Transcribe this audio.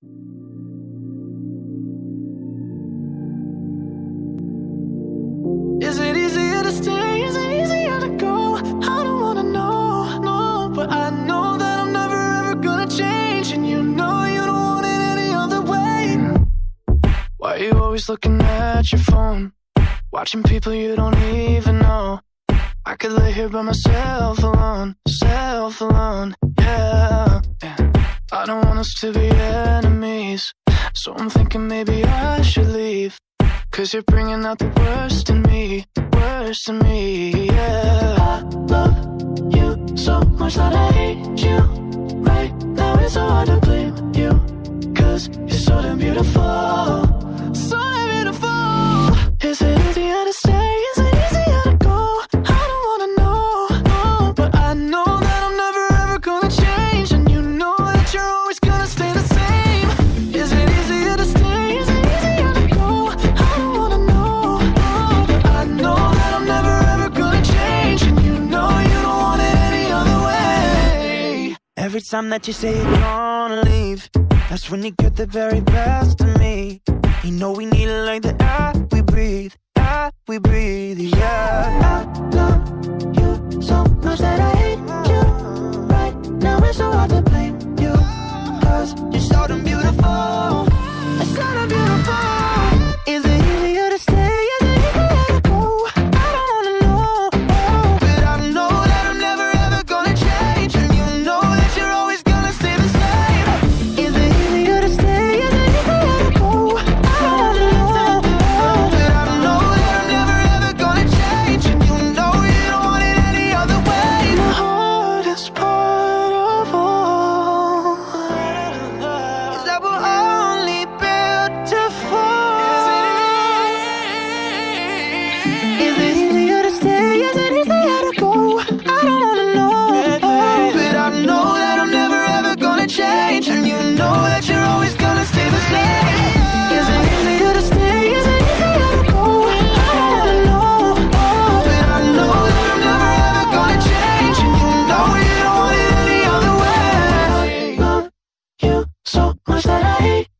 Is it easier to stay? Is it easier to go? I don't wanna know, no. But I know that I'm never ever gonna change, and you know you don't want it any other way. Why are you always looking at your phone? Watching people you don't even know. I could lay here by myself alone, yeah. I don't want us to be enemies, so I'm thinking maybe I should leave. 'Cause you're bringing out the worst in me, yeah. I love you so much that I hate you. Right now it's so hard to blame you, 'cause you're so damn beautiful, so damn beautiful. Is it easier to stay? Is it easier to go? I don't wanna know, no. But I know that I'm never ever gonna change, and you know that you're always gonna stay the same. Is it easier to stay? Is it easier to go? I don't wanna know, no. But I know that I'm never ever gonna change, and you know you don't want it any other way. Every time that you say you're gonna leave, that's when you get the very best of me. You know we need it like the air we breathe, yeah. I love you so much that I hate you. Right now it's so hard to blame you, 'cause you're so damn beautiful, so damn beautiful. Is it easier to stay? Is it easier to go? I don't wanna know, but I know that I'm never ever gonna change, and you know that you're always gonna stay the same. Is it easier to stay? Is it easier to go? I don't wanna know, but I know that I'm never ever gonna change, and you know you don't want it any other way. The hardest part of all Is that we're only built to fall. Is it easier to stay? Is it easier to go? I don't wanna know, but I know that I'm never ever gonna change, and you know that you're always gonna stay the same. Is it easier to stay? Is it easier to go? I don't wanna know, but I know that I'm never ever gonna change, and you know you don't want it any other way. love you so much that I hate